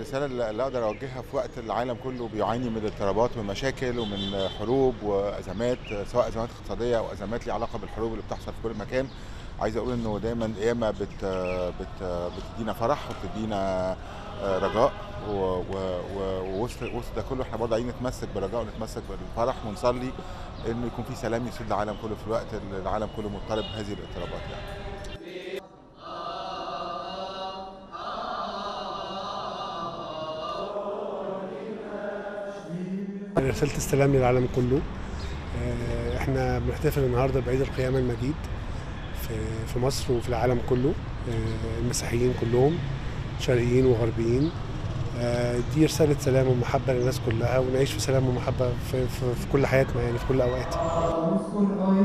الرسالة اللي أقدر أوجهها في وقت العالم كله بيعاني من اضطرابات ومشاكل ومن حروب وأزمات، سواء أزمات اقتصادية أو أزمات ليها علاقة بالحروب اللي بتحصل في كل مكان. عايز أقول إنه دايما القيامة بتدينا فرح وبتدينا رجاء، ووسط ده كله احنا برضه عايزين نتمسك بالرجاء ونتمسك بالفرح ونصلي إنه يكون في سلام يسود العالم كله في الوقت اللي العالم كله مضطرب بهذه الاضطرابات يعني. رسالة السلام للعالم كله. احنا بنحتفل النهارده بعيد القيامة المجيد في مصر وفي العالم كله. المسيحيين كلهم شرقيين وغربيين. دي رسالة سلام ومحبة للناس كلها، ونعيش في سلام ومحبة في كل حياتنا، يعني في كل الأوقات.